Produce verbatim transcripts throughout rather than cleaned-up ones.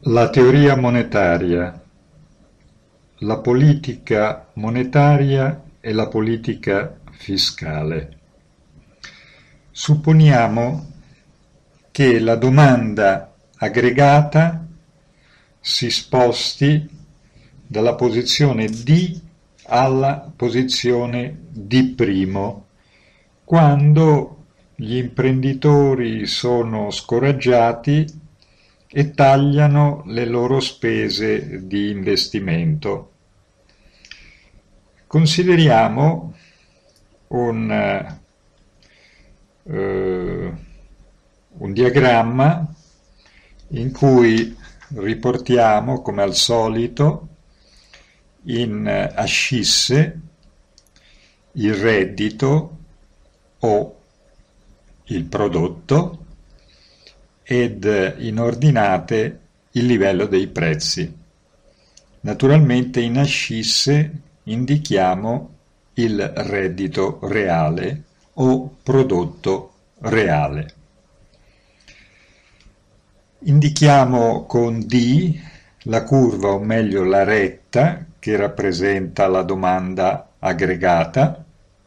La teoria monetaria, la politica monetaria e la politica fiscale. Supponiamo che la domanda aggregata si sposti dalla posizione D alla posizione D', quando gli imprenditori sono scoraggiati e tagliano le loro spese di investimento. Consideriamo un, eh, un diagramma in cui riportiamo, come al solito, in ascisse il reddito o il prodotto ed in ordinate il livello dei prezzi. Naturalmente in ascisse indichiamo il reddito reale o prodotto reale. Indichiamo con D la curva, o meglio la retta, che rappresenta la domanda aggregata,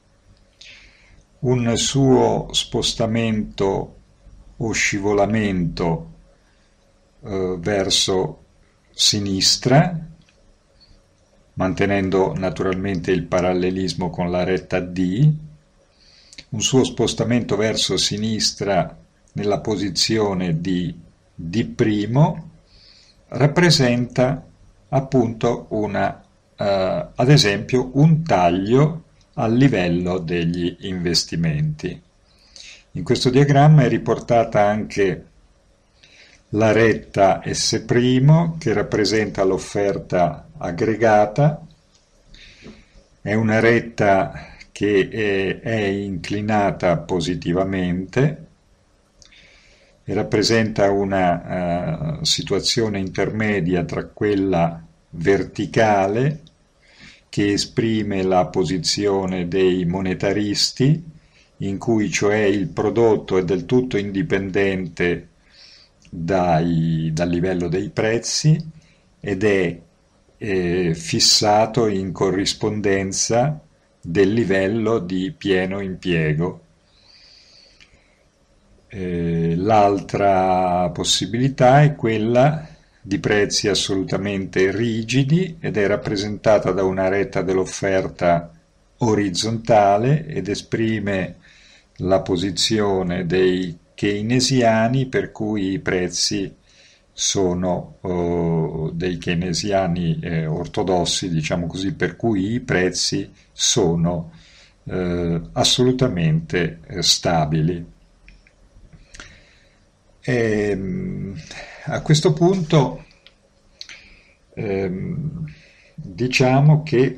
un suo spostamento o scivolamento eh, verso sinistra, mantenendo naturalmente il parallelismo con la retta D, un suo spostamento verso sinistra nella posizione di D' rappresenta appunto una, eh, ad esempio, un taglio al livello degli investimenti. In questo diagramma è riportata anche la retta S', che rappresenta l'offerta aggregata. È una retta che è, è inclinata positivamente e rappresenta una uh, situazione intermedia tra quella verticale, che esprime la posizione dei monetaristi, in cui cioè il prodotto è del tutto indipendente dai, dal livello dei prezzi ed è eh, fissato in corrispondenza del livello di pieno impiego. Eh, l'altra possibilità è quella di prezzi assolutamente rigidi ed è rappresentata da una retta dell'offerta orizzontale ed esprime la posizione dei keynesiani, per cui i prezzi sono oh, dei keynesiani eh, ortodossi, diciamo così, per cui i prezzi sono eh, assolutamente eh, stabili. E, a questo punto ehm, diciamo che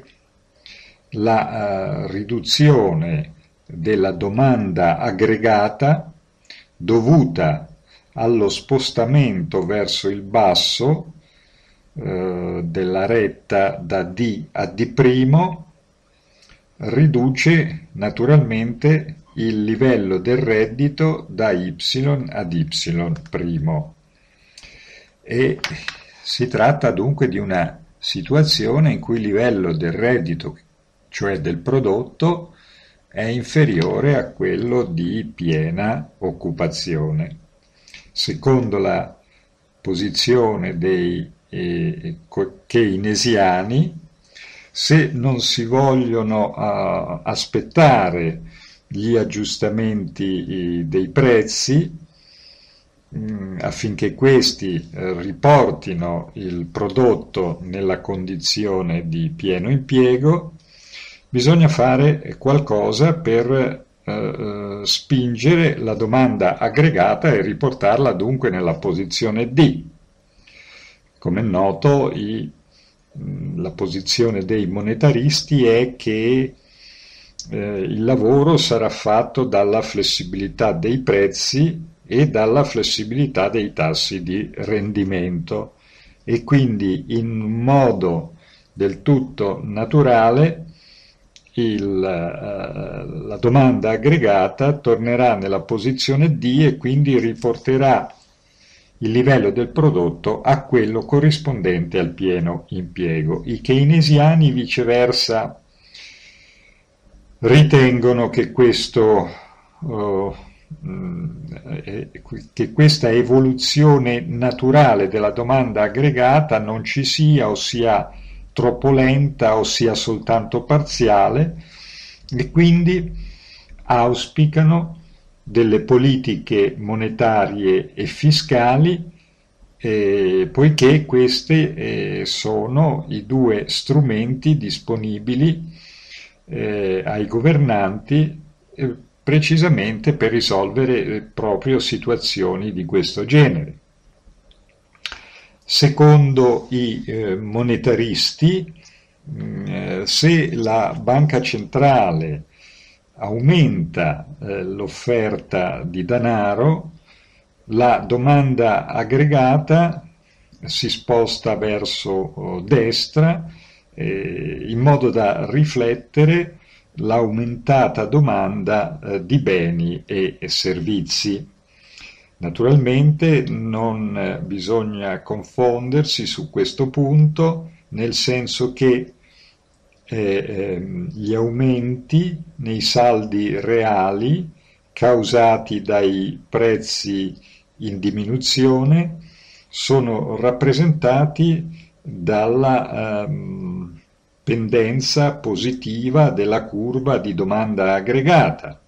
la uh, riduzione della domanda aggregata dovuta allo spostamento verso il basso uh, della retta da D a D' riduce naturalmente il livello del reddito da Y ad Y', e si tratta dunque di una situazione in cui il livello del reddito, cioè del prodotto, è inferiore a quello di piena occupazione. Secondo la posizione dei eh, keynesiani, se non si vogliono uh, aspettare gli aggiustamenti dei prezzi mh, affinché questi eh, riportino il prodotto nella condizione di pieno impiego, bisogna fare qualcosa per eh, spingere la domanda aggregata e riportarla dunque nella posizione D. Come è noto, i, la posizione dei monetaristi è che eh, il lavoro sarà fatto dalla flessibilità dei prezzi e dalla flessibilità dei tassi di rendimento, e quindi in modo del tutto naturale il, uh, la domanda aggregata tornerà nella posizione D e quindi riporterà il livello del prodotto a quello corrispondente al pieno impiego. I keynesiani viceversa ritengono che questo uh, che questa evoluzione naturale della domanda aggregata non ci sia, o sia troppo lenta o sia soltanto parziale, e quindi auspicano delle politiche monetarie e fiscali, eh, poiché queste eh, sono i due strumenti disponibili eh, ai governanti eh, precisamente per risolvere eh, proprio situazioni di questo genere. Secondo i eh, monetaristi, mh, se la banca centrale aumenta eh, l'offerta di denaro, la domanda aggregata si sposta verso oh, destra eh, in modo da riflettere l'aumentata domanda eh, di beni e, e servizi. Naturalmente non eh, bisogna confondersi su questo punto, nel senso che eh, eh, gli aumenti nei saldi reali causati dai prezzi in diminuzione sono rappresentati dalla ehm, pendenza positiva della curva di domanda aggregata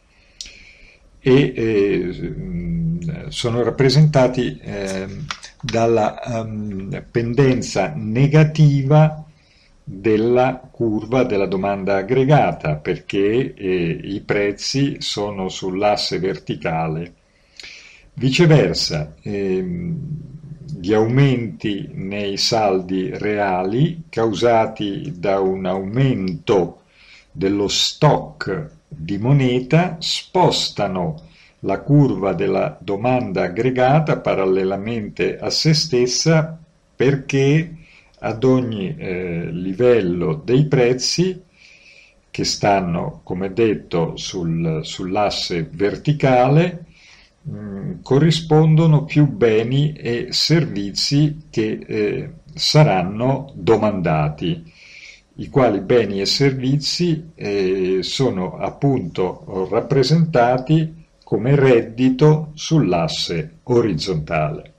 e eh, sono rappresentati eh, dalla um, pendenza negativa della curva della domanda aggregata, perché eh, i prezzi sono sull'asse verticale. Viceversa, ehm, gli aumenti nei saldi reali causati da un aumento dello stock di moneta spostano la curva della domanda aggregata parallelamente a se stessa, perché ad ogni eh, livello dei prezzi, che stanno, come detto, sul, sull'asse verticale, mh, corrispondono più beni e servizi che eh, saranno domandati, i quali beni e servizi eh, sono appunto rappresentati come reddito sull'asse orizzontale.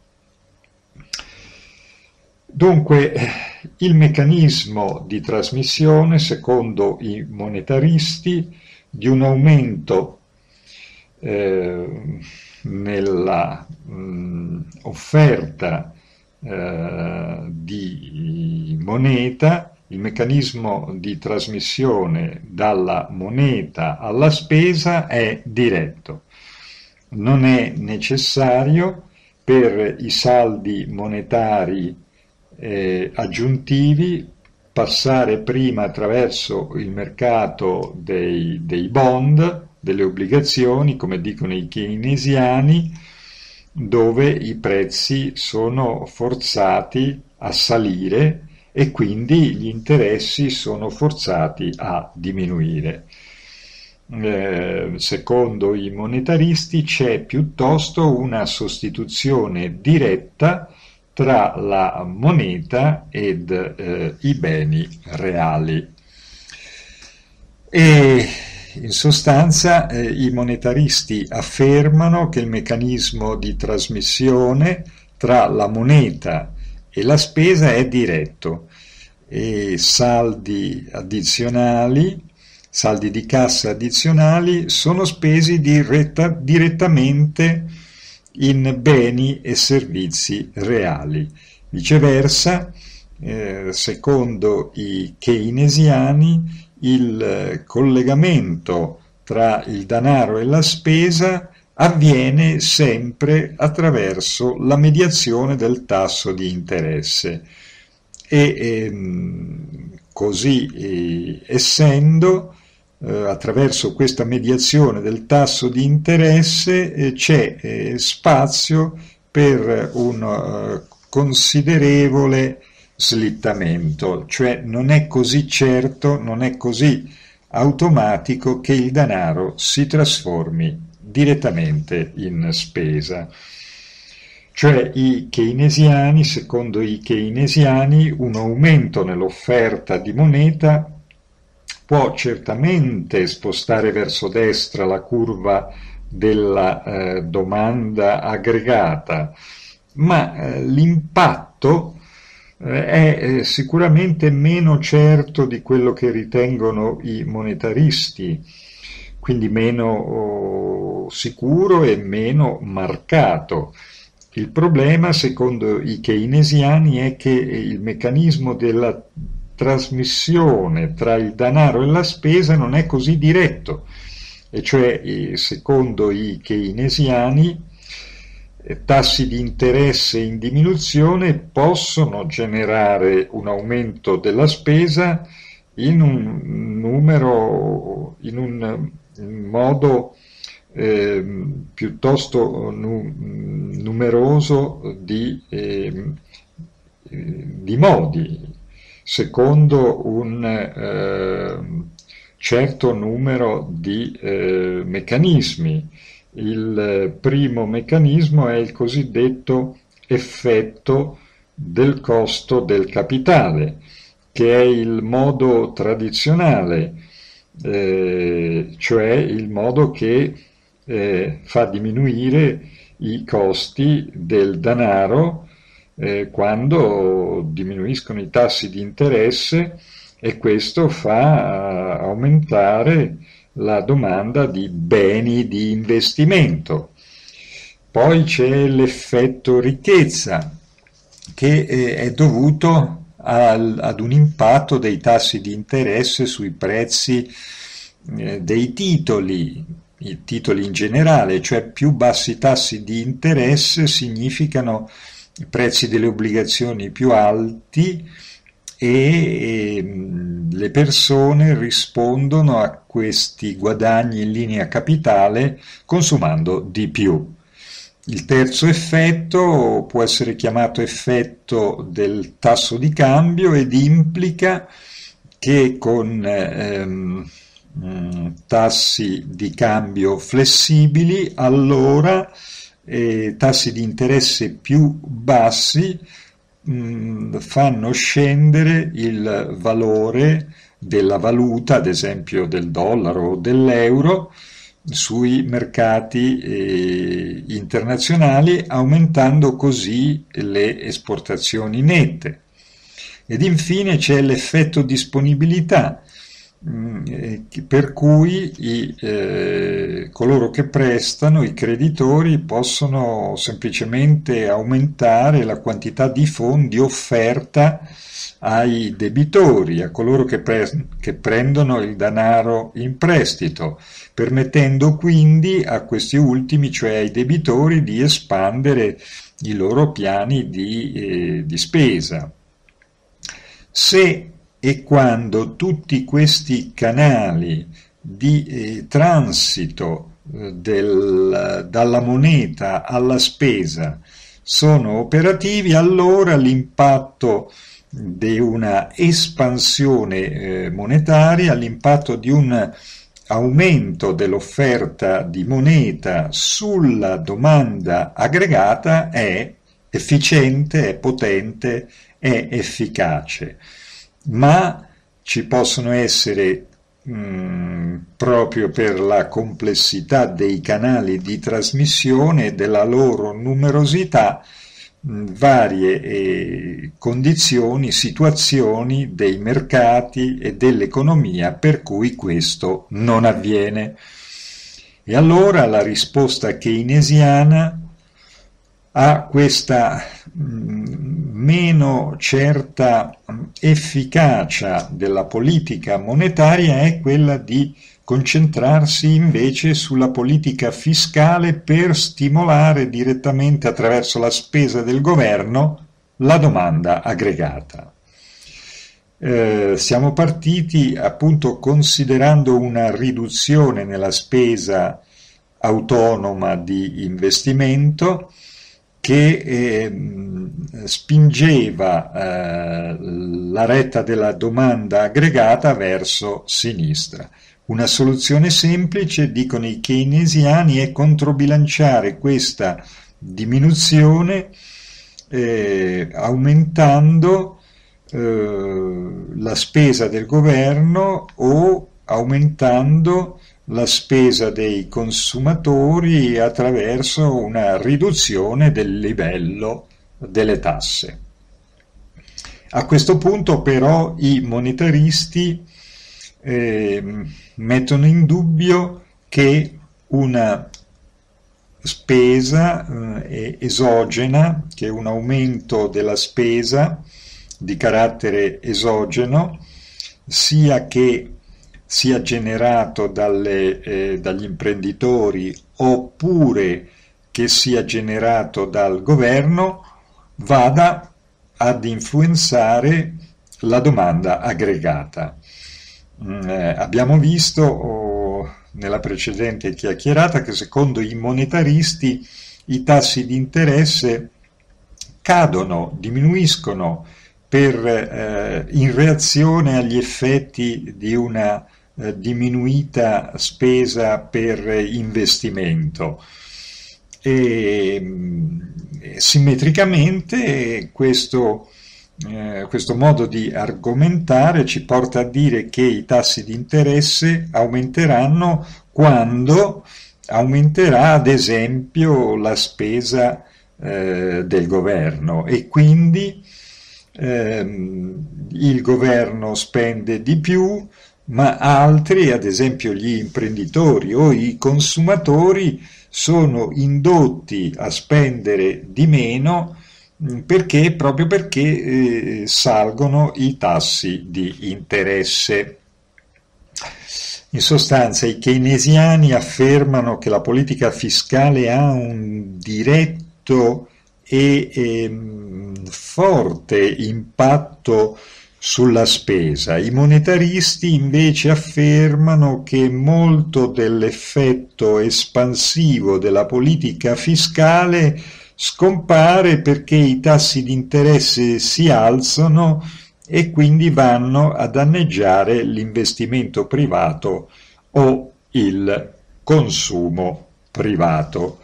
Dunque, il meccanismo di trasmissione, secondo i monetaristi, di un aumento eh, nella mh, offerta eh, di moneta, il meccanismo di trasmissione dalla moneta alla spesa è diretto. Non è necessario per i saldi monetari eh, aggiuntivi passare prima attraverso il mercato dei, dei bond, delle obbligazioni, come dicono i keynesiani, dove i prezzi sono forzati a salire e quindi gli interessi sono forzati a diminuire. Eh, secondo i monetaristi c'è piuttosto una sostituzione diretta tra la moneta ed eh, i beni reali. E in sostanza eh, i monetaristi affermano che il meccanismo di trasmissione tra la moneta e la spesa è diretto, e saldi addizionali, saldi di cassa addizionali sono spesi diretta, direttamente in beni e servizi reali. Viceversa, eh, secondo i keynesiani, il collegamento tra il denaro e la spesa avviene sempre attraverso la mediazione del tasso di interesse e ehm, così eh, essendo, eh, attraverso questa mediazione del tasso di interesse eh, c'è eh, spazio per un uh, considerevole slittamento, cioè non è così certo, non è così automatico che il denaro si trasformi direttamente in spesa. Cioè i keynesiani, secondo i keynesiani, un aumento nell'offerta di moneta può certamente spostare verso destra la curva della eh, domanda aggregata, ma eh, l'impatto eh, è eh, sicuramente meno certo di quello che ritengono i monetaristi, quindi meno oh, sicuro e meno marcato. Il problema, secondo i keynesiani, è che il meccanismo della trasmissione tra il denaro e la spesa non è così diretto, e cioè, secondo i keynesiani, tassi di interesse in diminuzione possono generare un aumento della spesa in un numero, in un modo eh, piuttosto nu- numeroso di, eh, di modi, secondo un eh, certo numero di eh, meccanismi. Il primo meccanismo è il cosiddetto effetto del costo del capitale, che è il modo tradizionale, eh, cioè il modo che eh, fa diminuire i costi del denaro eh, quando diminuiscono i tassi di interesse, e questo fa uh, aumentare la domanda di beni di investimento. Poi c'è l'effetto ricchezza, che eh, è dovuto al, ad un impatto dei tassi di interesse sui prezzi eh, dei titoli, i titoli in generale, cioè più bassi tassi di interesse significano prezzi delle obbligazioni più alti, e le persone rispondono a questi guadagni in linea capitale consumando di più. Il terzo effetto può essere chiamato effetto del tasso di cambio ed implica che con ehm, tassi di cambio flessibili, allora eh, tassi di interesse più bassi fanno scendere il valore della valuta, ad esempio del dollaro o dell'euro, sui mercati eh, internazionali, aumentando così le esportazioni nette. Ed infine c'è l'effetto disponibilità, per cui i, eh, coloro che prestano, i creditori, possono semplicemente aumentare la quantità di fondi offerta ai debitori, a coloro che, pre- che prendono il denaro in prestito, permettendo quindi a questi ultimi, cioè ai debitori, di espandere i loro piani di, eh, di spesa. Se e quando tutti questi canali di eh, transito eh, del, dalla moneta alla spesa sono operativi, allora l'impatto di una espansione eh, monetaria, l'impatto di un aumento dell'offerta di moneta sulla domanda aggregata è efficiente, è potente, è efficace. Ma ci possono essere, mh, proprio per la complessità dei canali di trasmissione e della loro numerosità, mh, varie eh, condizioni, situazioni dei mercati e dell'economia per cui questo non avviene. E allora la risposta keynesiana ha questa mh, meno certa efficacia della politica monetaria, è quella di concentrarsi invece sulla politica fiscale per stimolare direttamente attraverso la spesa del governo la domanda aggregata. Eh, siamo partiti appunto considerando una riduzione nella spesa autonoma di investimento che eh, spingeva eh, la retta della domanda aggregata verso sinistra. Una soluzione semplice, dicono i keynesiani, è controbilanciare questa diminuzione eh, aumentando eh, la spesa del governo o aumentando la spesa dei consumatori attraverso una riduzione del livello delle tasse. A questo punto però i monetaristi eh, mettono in dubbio che una spesa eh, esogena, che un aumento della spesa di carattere esogeno, sia che sia generato dalle, eh, dagli imprenditori oppure che sia generato dal governo, vada ad influenzare la domanda aggregata. Mm, eh, abbiamo visto oh, nella precedente chiacchierata che secondo i monetaristi i tassi di interesse cadono, diminuiscono per, eh, in reazione agli effetti di una eh, diminuita spesa per investimento. E mh, simmetricamente questo, eh, questo modo di argomentare ci porta a dire che i tassi di interesse aumenteranno quando aumenterà ad esempio la spesa eh, del governo e quindi ehm, il governo spende di più, ma altri, ad esempio gli imprenditori o i consumatori, sono indotti a spendere di meno perché, proprio perché eh, salgono i tassi di interesse. In sostanza, i keynesiani affermano che la politica fiscale ha un diretto e ehm, forte impatto sulla spesa. I monetaristi invece affermano che molto dell'effetto espansivo della politica fiscale scompare perché i tassi di interesse si alzano e quindi vanno a danneggiare l'investimento privato o il consumo privato.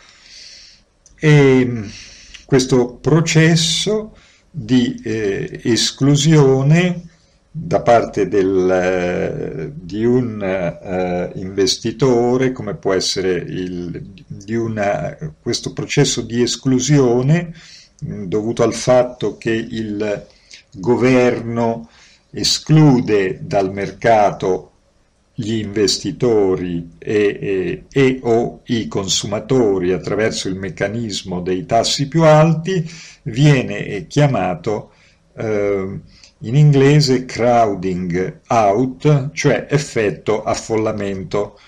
E questo processo di eh, esclusione da parte del, di un uh, investitore, come può essere il, di una, questo processo di esclusione mh, dovuto al fatto che il governo esclude dal mercato gli investitori e, e, e o i consumatori attraverso il meccanismo dei tassi più alti, viene chiamato eh, in inglese crowding out, cioè effetto affollamento.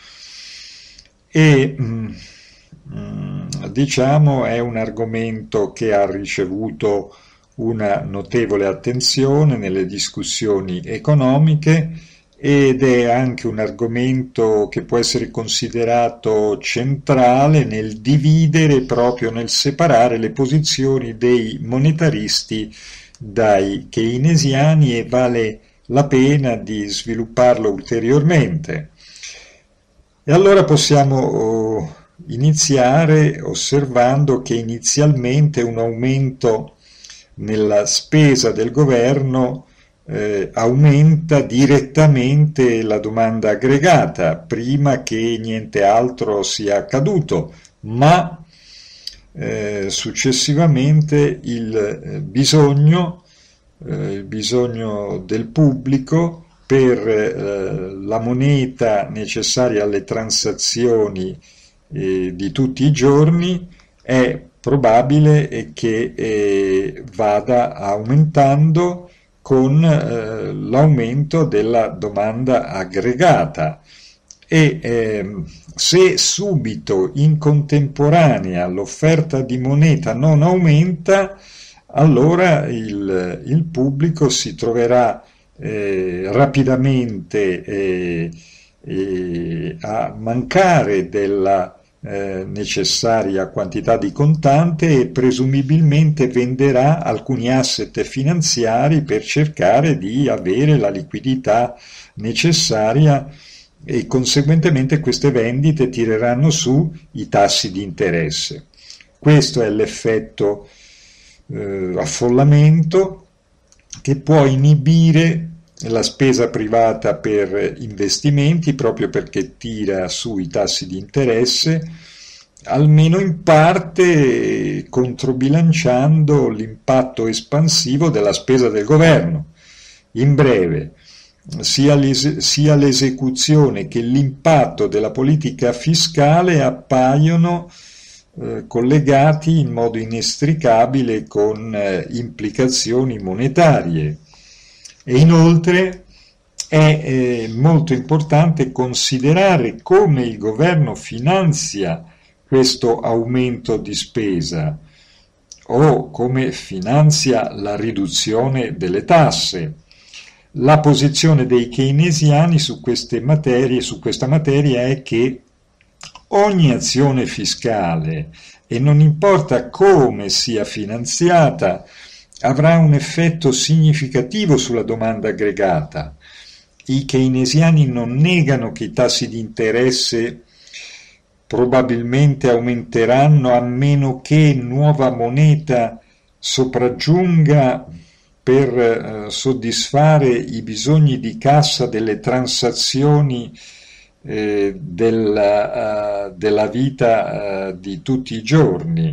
E mh, mh, diciamo è un argomento che ha ricevuto una notevole attenzione nelle discussioni economiche ed è anche un argomento che può essere considerato centrale nel dividere, proprio nel separare le posizioni dei monetaristi dai keynesiani, e vale la pena di svilupparlo ulteriormente. E allora possiamo iniziare osservando che inizialmente un aumento nella spesa del governo eh, aumenta direttamente la domanda aggregata prima che niente altro sia accaduto, ma eh, successivamente il eh, bisogno, eh, il bisogno del pubblico per eh, la moneta necessaria alle transazioni eh, di tutti i giorni è probabile che eh, vada aumentando con eh, l'aumento della domanda aggregata e eh, se subito in contemporanea l'offerta di moneta non aumenta, allora il, il pubblico si troverà eh, rapidamente eh, eh, a mancare della Eh, necessaria quantità di contante e presumibilmente venderà alcuni asset finanziari per cercare di avere la liquidità necessaria e conseguentemente queste vendite tireranno su i tassi di interesse. Questo è l'effetto eh, affollamento che può inibire la spesa privata per investimenti proprio perché tira su i tassi di interesse, almeno in parte controbilanciando l'impatto espansivo della spesa del governo. In breve, sia, l'es- sia l'esecuzione che l'impatto della politica fiscale appaiono eh, collegati in modo inestricabile con eh, implicazioni monetarie. E inoltre è eh, molto importante considerare come il governo finanzia questo aumento di spesa o come finanzia la riduzione delle tasse. La posizione dei keynesiani su queste materie, su questa materia è che ogni azione fiscale, e non importa come sia finanziata, avrà un effetto significativo sulla domanda aggregata. I keynesiani non negano che i tassi di interesse probabilmente aumenteranno a meno che nuova moneta sopraggiunga per eh, soddisfare i bisogni di cassa delle transazioni eh, della, uh, della vita uh, di tutti i giorni.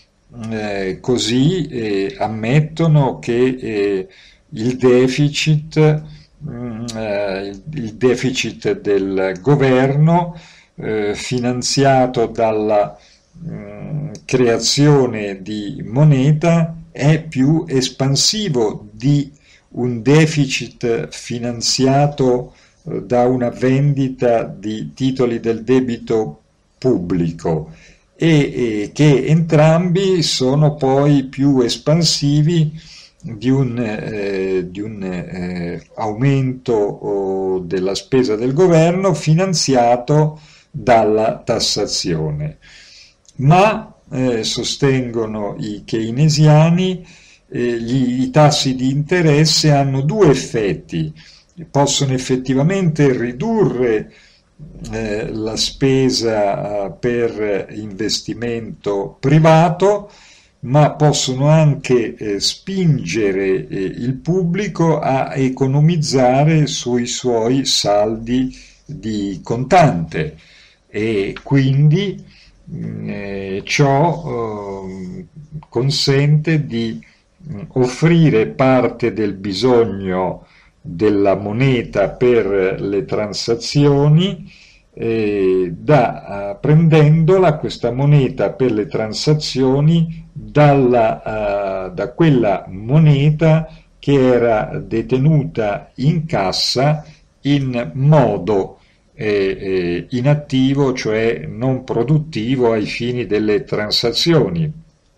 Eh, così eh, ammettono che eh, il deficit, mh, eh, il deficit del governo eh, finanziato dalla mh, creazione di moneta è più espansivo di un deficit finanziato eh, da una vendita di titoli del debito pubblico e, e che entrambi sono poi più espansivi di un, eh, di un eh, aumento oh, della spesa del governo finanziato dalla tassazione. Ma eh, sostengono i keynesiani, eh, gli, i tassi di interesse hanno due effetti: possono effettivamente ridurre eh, la spesa eh, per investimento privato, ma possono anche eh, spingere eh, il pubblico a economizzare sui suoi saldi di contante e quindi Eh, ciò eh, consente di mh, offrire parte del bisogno della moneta per le transazioni, eh, da, uh, prendendola questa moneta per le transazioni dalla, uh, da quella moneta che era detenuta in cassa in modo eh, inattivo, cioè non produttivo ai fini delle transazioni.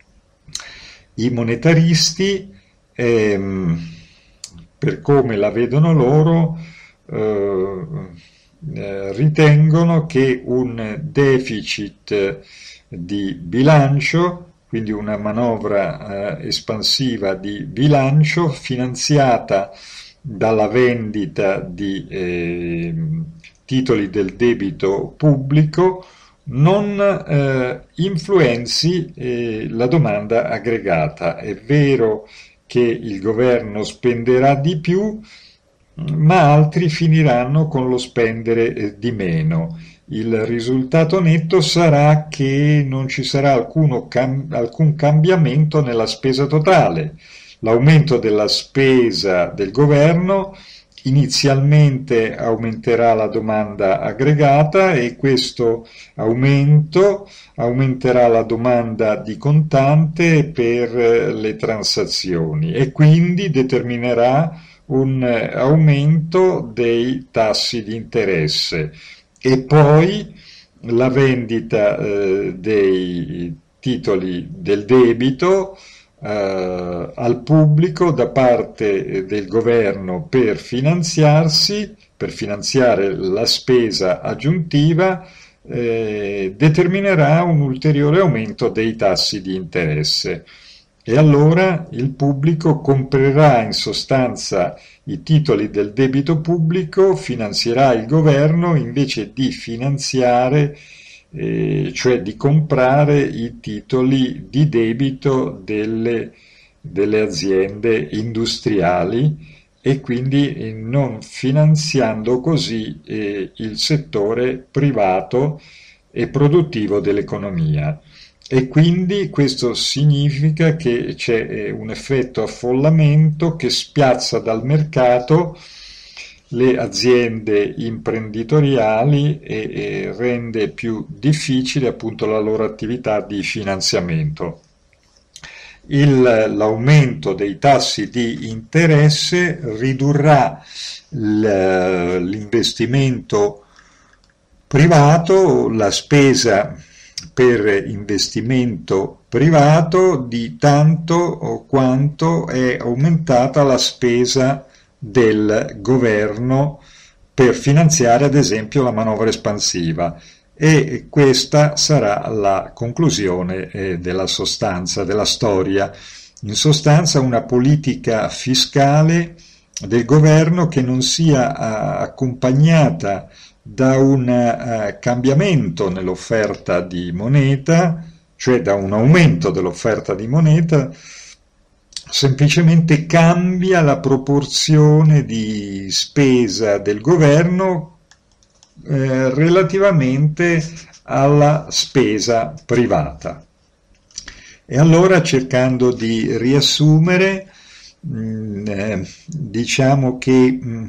I monetaristi, ehm, per come la vedono loro, eh, eh, ritengono che un deficit di bilancio, quindi una manovra eh, espansiva di bilancio finanziata dalla vendita di eh, titoli del debito pubblico, non eh, influenzi eh, la domanda aggregata. È vero che il governo spenderà di più, ma altri finiranno con lo spendere eh, di meno. Il risultato netto sarà che non ci sarà alcuno cam- alcun cambiamento nella spesa totale. L'aumento della spesa del governo inizialmente aumenterà la domanda aggregata e questo aumento aumenterà la domanda di contante per le transazioni e quindi determinerà un aumento dei tassi di interesse e poi la vendita eh, dei titoli del debito Uh, al pubblico da parte del governo per finanziarsi, per finanziare la spesa aggiuntiva, eh, determinerà un ulteriore aumento dei tassi di interesse. E allora il pubblico comprerà in sostanza i titoli del debito pubblico, finanzierà il governo invece di finanziare eh, cioè di comprare i titoli di debito delle, delle aziende industriali e quindi eh, non finanziando così eh, il settore privato e produttivo dell'economia. E quindi questo significa che c'è eh, un effetto affollamento che spiazza dal mercato le aziende imprenditoriali e, e rende più difficile appunto la loro attività di finanziamento. Il, l'aumento dei tassi di interesse ridurrà l'investimento privato, la spesa per investimento privato di tanto quanto è aumentata la spesa del governo per finanziare ad esempio la manovra espansiva, e questa sarà la conclusione eh, della sostanza, della storia. In sostanza una politica fiscale del governo che non sia uh, accompagnata da un uh, cambiamento nell'offerta di moneta, cioè da un aumento dell'offerta di moneta, semplicemente cambia la proporzione di spesa del governo eh, relativamente alla spesa privata. E allora, cercando di riassumere, mh, eh, diciamo che mh,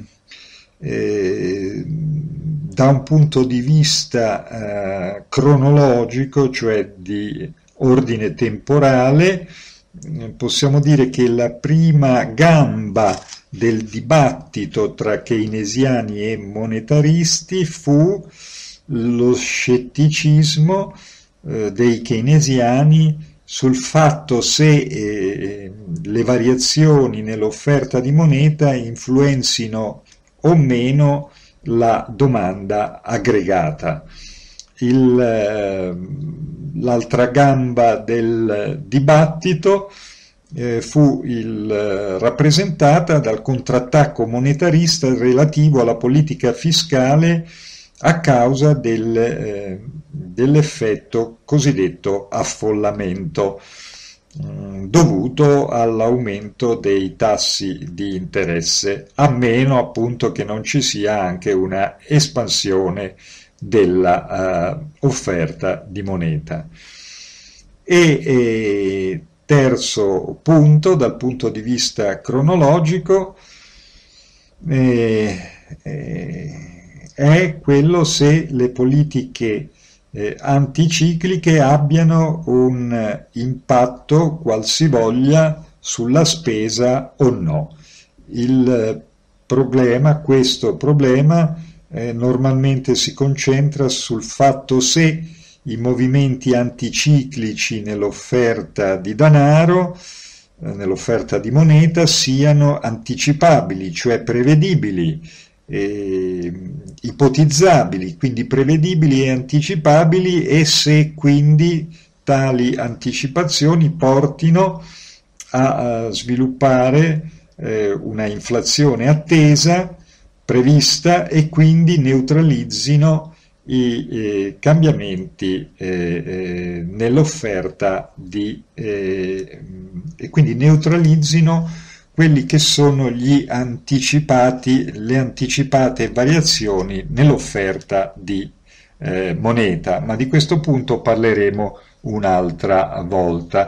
eh, da un punto di vista eh, cronologico, cioè di ordine temporale, possiamo dire che la prima gamba del dibattito tra keynesiani e monetaristi fu lo scetticismo eh, dei keynesiani sul fatto se eh, le variazioni nell'offerta di moneta influenzino o meno la domanda aggregata. Il, eh, l'altra gamba del dibattito eh, fu il, eh, rappresentata dal contrattacco monetarista relativo alla politica fiscale a causa del, eh, dell'effetto cosiddetto affollamento mh, dovuto all'aumento dei tassi di interesse, a meno appunto che non ci sia anche una espansione della uh, offerta di moneta. E, e terzo punto, dal punto di vista cronologico, eh, eh, è quello se le politiche eh, anticicliche abbiano un impatto qualsivoglia sulla spesa o no. Il problema, questo problema, Eh, normalmente si concentra sul fatto se i movimenti anticiclici nell'offerta di denaro, eh, nell'offerta di moneta, siano anticipabili, cioè prevedibili, eh, ipotizzabili, quindi prevedibili e anticipabili, e se quindi tali anticipazioni portino a, a sviluppare eh, una inflazione attesa, prevista, e quindi neutralizzino i eh, cambiamenti eh, eh, nell'offerta di eh, e quindi neutralizzino quelli che sono gli anticipati, le anticipate variazioni nell'offerta di eh, moneta, ma di questo punto parleremo un'altra volta.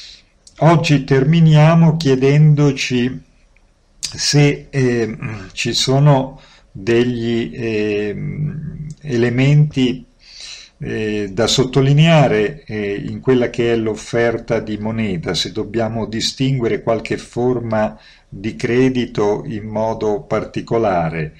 Oggi terminiamo chiedendoci se eh, ci sono degli eh, elementi eh, da sottolineare eh, in quella che è l'offerta di moneta, se dobbiamo distinguere qualche forma di credito in modo particolare.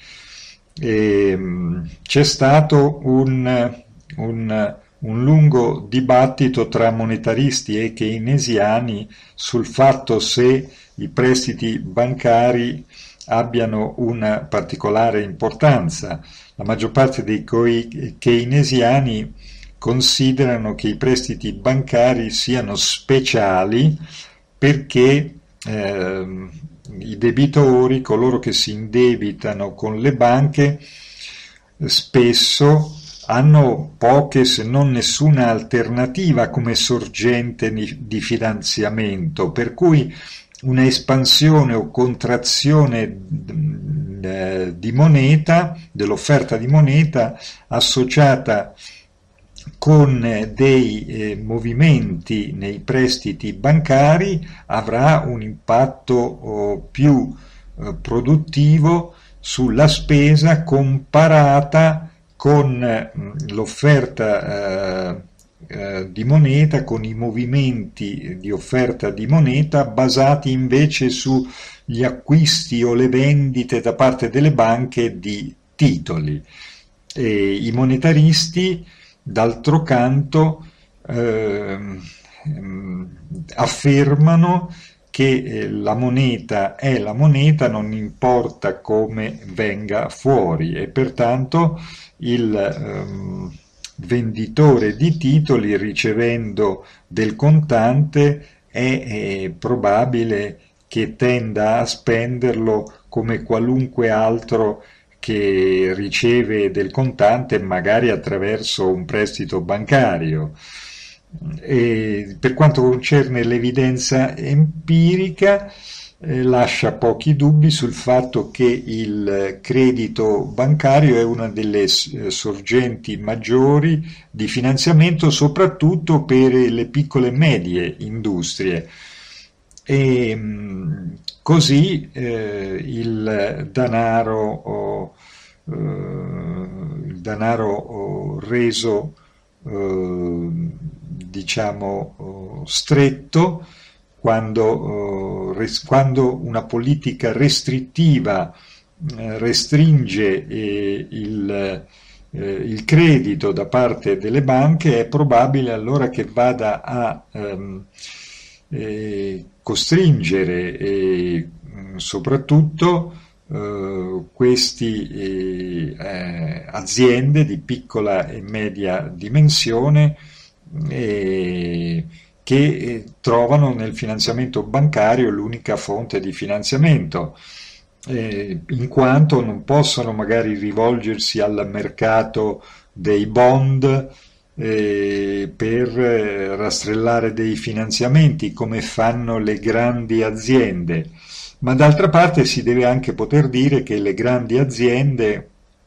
Eh, c'è stato un, un, un lungo dibattito tra monetaristi e keynesiani sul fatto se i prestiti bancari abbiano una particolare importanza. La maggior parte dei keynesiani considerano che i prestiti bancari siano speciali perché eh, i debitori, coloro che si indebitano con le banche, spesso hanno poche se non nessuna alternativa come sorgente di finanziamento, per cui una espansione o contrazione di moneta, dell'offerta di moneta, associata con dei eh, movimenti nei prestiti bancari, avrà un impatto oh, più eh, produttivo sulla spesa comparata con eh, l'offerta eh, eh, di moneta, con i movimenti di offerta di moneta basati invece sugli acquisti o le vendite da parte delle banche di titoli. E i monetaristi, d'altro canto, eh, affermano che la moneta è la moneta, non importa come venga fuori, e pertanto il ehm, venditore di titoli, ricevendo del contante, è, è probabile che tenda a spenderlo come qualunque altro che riceve del contante, magari attraverso un prestito bancario. E per quanto concerne l'evidenza empirica, eh, lascia pochi dubbi sul fatto che il credito bancario è una delle eh, sorgenti maggiori di finanziamento, soprattutto per le piccole e medie industrie. E mh, così eh, il danaro, oh, eh, il danaro oh, reso eh, diciamo oh, stretto, quando, oh, res, quando una politica restrittiva eh, restringe eh, il, eh, il credito da parte delle banche, è probabile allora che vada a ehm, eh, costringere e soprattutto eh, queste eh, aziende di piccola e media dimensione eh, che eh, trovano nel finanziamento bancario l'unica fonte di finanziamento, eh, in quanto non possono magari rivolgersi al mercato dei bond Eh, per eh, rastrellare dei finanziamenti come fanno le grandi aziende, ma d'altra parte si deve anche poter dire che le grandi aziende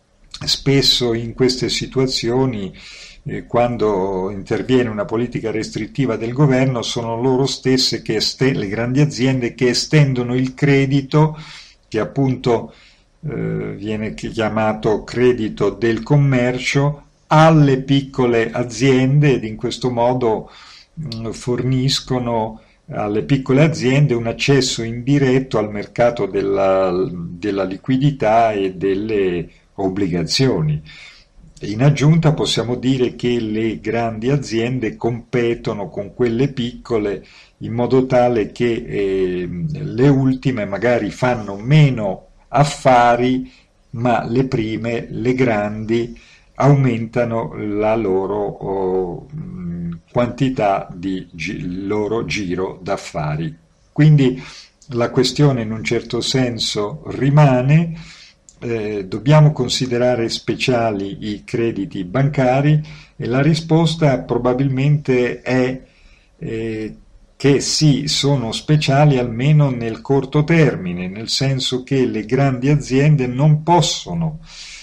spesso in queste situazioni, eh, quando interviene una politica restrittiva del governo, sono loro stesse che este- le grandi aziende che estendono il credito, che appunto eh, viene chiamato credito del commercio, alle piccole aziende, ed in questo modo mh, forniscono alle piccole aziende un accesso indiretto al mercato della, della liquidità e delle obbligazioni. In aggiunta possiamo dire che le grandi aziende competono con quelle piccole in modo tale che eh, le ultime magari fanno meno affari, ma le prime, le grandi, aumentano la loro oh, quantità di gi- loro giro d'affari. Quindi la questione in un certo senso rimane, eh, dobbiamo considerare speciali i crediti bancari, e la risposta probabilmente è eh, che sì, sono speciali almeno nel corto termine, nel senso che le grandi aziende non possono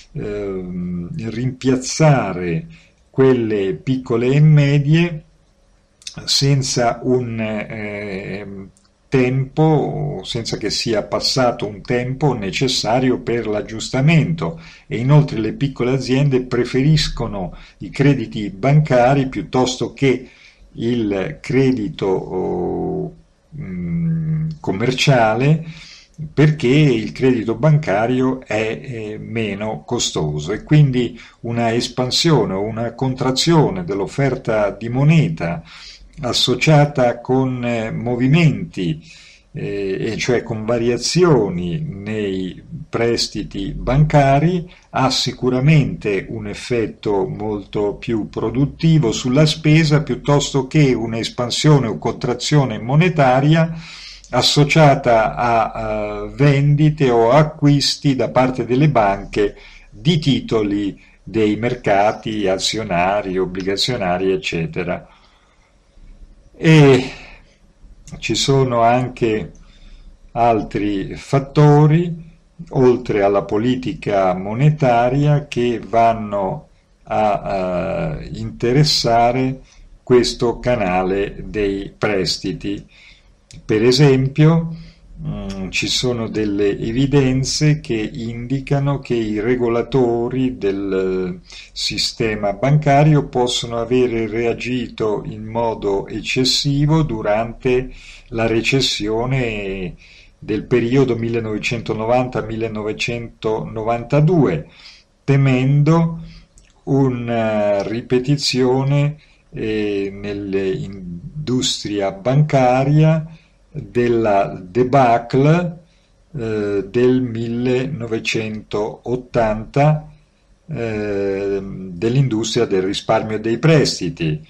Eh, rimpiazzare quelle piccole e medie senza un eh, tempo, senza che sia passato un tempo necessario per l'aggiustamento, e inoltre le piccole aziende preferiscono i crediti bancari piuttosto che il credito oh, mh, commerciale, perché il credito bancario è eh, meno costoso, e quindi una espansione o una contrazione dell'offerta di moneta associata con eh, movimenti, eh, e cioè con variazioni nei prestiti bancari, ha sicuramente un effetto molto più produttivo sulla spesa piuttosto che un'espansione o contrazione monetaria associata a uh, vendite o acquisti da parte delle banche di titoli dei mercati azionari, obbligazionari, eccetera. E ci sono anche altri fattori, oltre alla politica monetaria, che vanno a eh, interessare questo canale dei prestiti. Per esempio, mh, ci sono delle evidenze che indicano che i regolatori del sistema bancario possono avere reagito in modo eccessivo durante la recessione del periodo millenovecentonovanta millenovecentonovantadue, temendo una ripetizione eh, nell'industria bancaria della debacle eh, del millenovecentottanta eh, dell'industria del risparmio dei prestiti.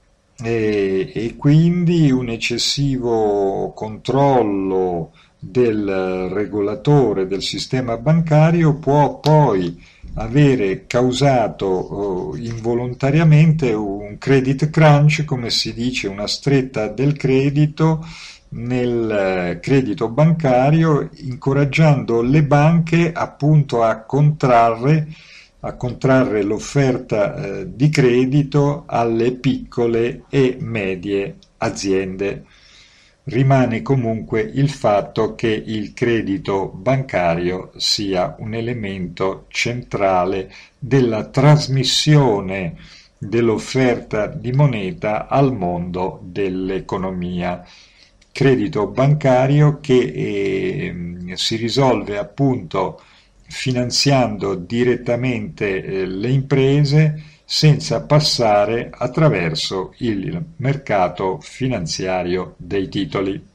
E, e quindi un eccessivo controllo del regolatore del sistema bancario può poi avere causato eh, involontariamente un credit crunch, come si dice, una stretta del credito nel eh, credito bancario, incoraggiando le banche appunto a contrarre a contrarre l'offerta eh, di credito alle piccole e medie aziende. Rimane comunque il fatto che il credito bancario sia un elemento centrale della trasmissione dell'offerta di moneta al mondo dell'economia. Credito bancario che eh, si risolve appunto finanziando direttamente eh, le imprese senza passare attraverso il mercato finanziario dei titoli.